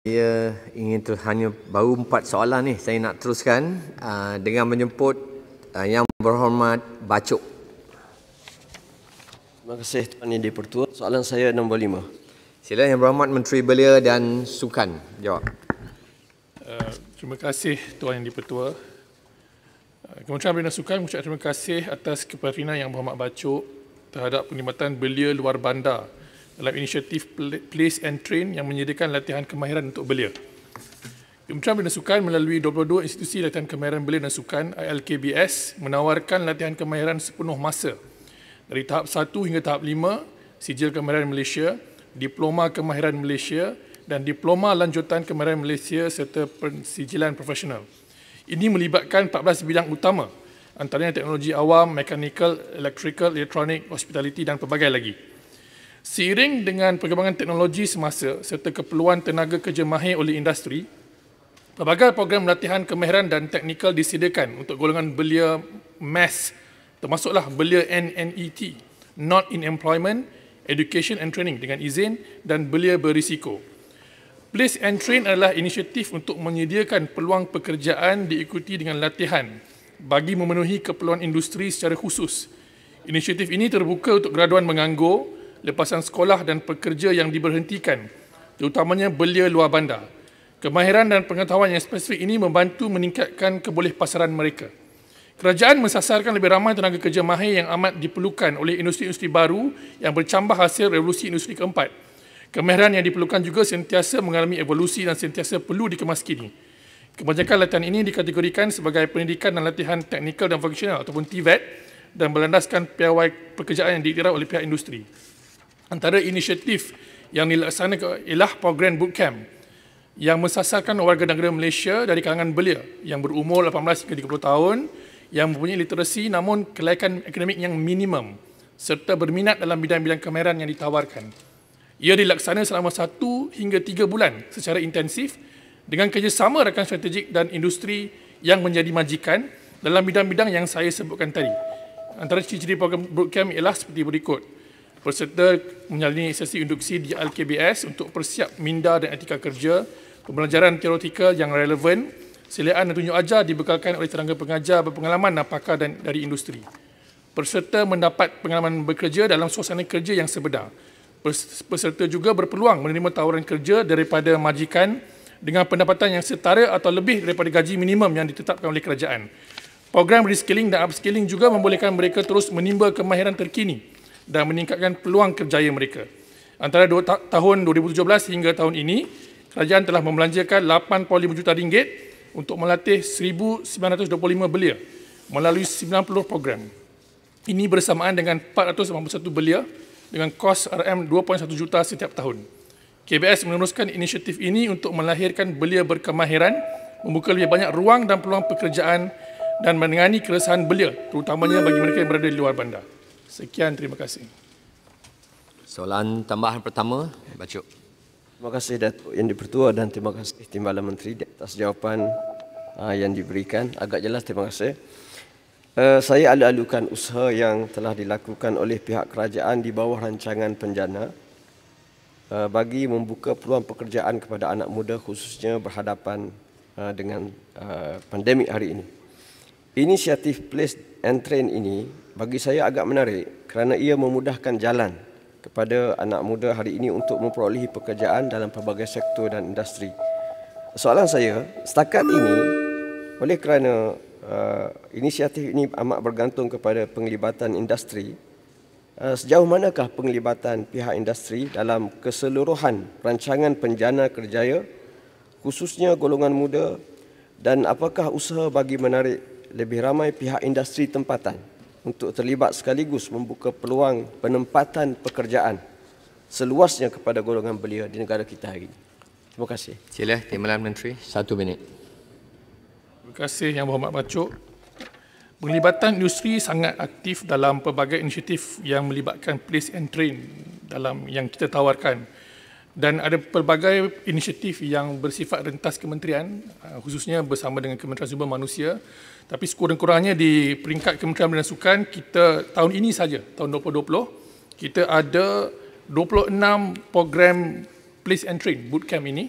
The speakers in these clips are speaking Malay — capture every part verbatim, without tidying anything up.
Saya ingin tu hanya baru empat soalan ni saya nak teruskan uh, dengan menjemput uh, Yang Berhormat Bachok. Terima kasih Tuan Yang di-Pertua. Soalan saya nombor lima. Sila Yang Berhormat Menteri Belia dan Sukan jawab. Uh, terima kasih Tuan Yang di-Pertua. Uh, Kementerian Belia dan Sukan mengucapkan terima kasih atas kepimpinan Yang Berhormat Bachok terhadap Penglibatan Belia Luar Bandar dalam inisiatif Place and Train yang menyediakan latihan kemahiran untuk belia. Kementerian Belia dan Sukan melalui dua puluh dua institusi latihan kemahiran belia dan sukan I L K B S menawarkan latihan kemahiran sepenuh masa dari tahap satu hingga tahap lima, Sijil Kemahiran Malaysia, Diploma Kemahiran Malaysia dan Diploma Lanjutan Kemahiran Malaysia serta Persijilan Profesional. Ini melibatkan empat belas bidang utama, antaranya teknologi awam, mechanical, electrical, elektronik, hospitality dan pelbagai lagi. Seiring dengan perkembangan teknologi semasa serta keperluan tenaga kerja mahir oleh industri, pelbagai program latihan kemahiran dan teknikal disediakan untuk golongan belia mass, termasuklah belia N N E T, Not in Employment, Education and Training dengan izin dan belia berisiko. Place and Train adalah inisiatif untuk menyediakan peluang pekerjaan diikuti dengan latihan bagi memenuhi keperluan industri secara khusus. Inisiatif ini terbuka untuk graduan menganggur, lepasan sekolah dan pekerja yang diberhentikan, terutamanya belia luar bandar. Kemahiran dan pengetahuan yang spesifik ini membantu meningkatkan kebolehpasaran mereka. Kerajaan mensasarkan lebih ramai tenaga kerja mahir yang amat diperlukan oleh industri-industri baru yang bercambah hasil revolusi industri keempat. Kemahiran yang diperlukan juga sentiasa mengalami evolusi dan sentiasa perlu dikemaskini. Kebanyakan latihan ini dikategorikan sebagai pendidikan dan latihan teknikal dan fungsional ataupun T V E T dan berlandaskan piawai pekerjaan yang diiktiraf oleh pihak industri. Antara inisiatif yang dilaksanakan ialah program bootcamp yang mensasarkan warga negara Malaysia dari kalangan belia yang berumur lapan belas hingga tiga puluh tahun yang mempunyai literasi namun kelaikan akademik yang minimum serta berminat dalam bidang-bidang kemahiran yang ditawarkan. Ia dilaksanakan selama satu hingga tiga bulan secara intensif dengan kerjasama rakan strategik dan industri yang menjadi majikan dalam bidang-bidang yang saya sebutkan tadi. Antara ciri-ciri program bootcamp ialah seperti berikut. Peserta menjalani sesi induksi di L K B S untuk persiap minda dan etika kerja, pembelajaran teoretikal yang relevan, seliaan dan tunjuk ajar dibekalkan oleh tenaga pengajar berpengalaman dan pakar dan dari industri. Peserta mendapat pengalaman bekerja dalam suasana kerja yang sebenar. Peserta juga berpeluang menerima tawaran kerja daripada majikan dengan pendapatan yang setara atau lebih daripada gaji minimum yang ditetapkan oleh kerajaan. Program reskilling dan upskilling juga membolehkan mereka terus menimba kemahiran terkini dan meningkatkan peluang kerjaya mereka. Antara dua ta tahun dua ribu tujuh belas hingga tahun ini, kerajaan telah membelanjakan lapan puluh lima juta ringgit untuk melatih seribu sembilan ratus dua puluh lima belia melalui sembilan puluh program. Ini bersamaan dengan empat ratus lapan puluh satu belia dengan kos R M dua koma satu juta setiap tahun. K B S meneruskan inisiatif ini untuk melahirkan belia berkemahiran, membuka lebih banyak ruang dan peluang pekerjaan dan menangani keresahan belia, terutamanya bagi mereka yang berada di luar bandar. Sekian, terima kasih. Soalan tambahan pertama, Bachok. Terima kasih Datuk Yang di-Pertua dan terima kasih Timbalan Menteri atas jawapan uh, yang diberikan. Agak jelas, terima kasih. Uh, saya alu-alukan usaha yang telah dilakukan oleh pihak kerajaan di bawah rancangan penjana uh, bagi membuka peluang pekerjaan kepada anak muda khususnya berhadapan uh, dengan uh, pandemik hari ini. Inisiatif Place and Train ini bagi saya agak menarik kerana ia memudahkan jalan kepada anak muda hari ini untuk memperolehi pekerjaan dalam pelbagai sektor dan industri. Soalan saya, setakat ini oleh kerana uh, inisiatif ini amat bergantung kepada penglibatan industri, uh, sejauh manakah penglibatan pihak industri dalam keseluruhan rancangan penjana kerjaya khususnya golongan muda dan apakah usaha bagi menarik lebih ramai pihak industri tempatan untuk terlibat sekaligus membuka peluang penempatan pekerjaan seluasnya kepada golongan belia di negara kita hari ini. Terima kasih. Sila, Timbalan Menteri, satu minit. Terima kasih Yang Berhormat Bachok. Penglibatan industri sangat aktif dalam pelbagai inisiatif yang melibatkan place and train dalam yang kita tawarkan. Dan ada pelbagai inisiatif yang bersifat rentas kementerian, khususnya bersama dengan Kementerian Sumber Manusia. Tapi sekurang-kurangnya di peringkat Kementerian Belia dan Sukan, kita tahun ini saja, tahun dua ribu dua puluh, kita ada dua puluh enam program place and train bootcamp ini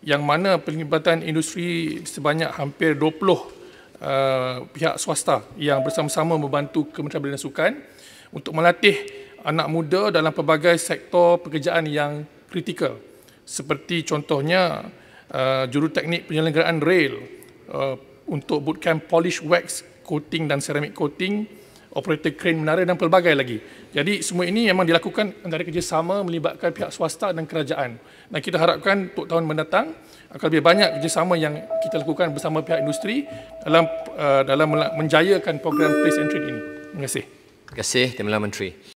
yang mana penglibatan industri sebanyak hampir dua puluh uh, pihak swasta yang bersama-sama membantu Kementerian Belia dan Sukan untuk melatih anak muda dalam pelbagai sektor pekerjaan yang kritikal, seperti contohnya uh, juruteknik penyelenggaraan rail, uh, untuk bootcamp polish wax, coating dan ceramic coating, operator crane menara dan pelbagai lagi. Jadi semua ini memang dilakukan antara kerjasama melibatkan pihak swasta dan kerajaan. Dan kita harapkan untuk tahun mendatang akan lebih banyak kerjasama yang kita lakukan bersama pihak industri dalam uh, dalam menjayakan program Place and Trade ini. Terima kasih. Terima kasih Timbalan Menteri.